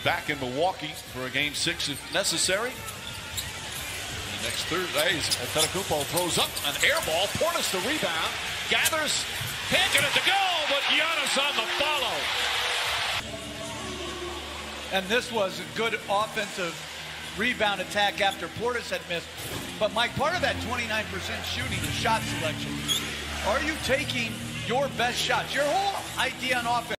back in Milwaukee for a game 6 if necessary. Next Thursday, Antetokounmpo throws up an air ball. Portis the rebound, gathers, can't get it to go, but Giannis on the follow. And this was a good offensive rebound attack after Portis had missed. But Mike, part of that 29% shooting is shot selection. Are you taking your best shots? Your whole idea on offense